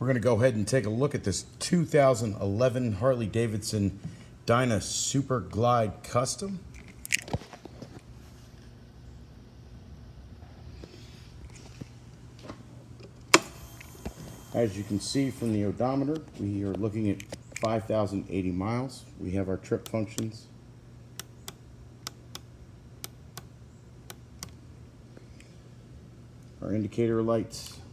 We're going to go ahead and take a look at this 2011 Harley-Davidson Dyna Super Glide Custom. As you can see from the odometer, we are looking at 5,080 miles. We have our trip functions. Our indicator lights.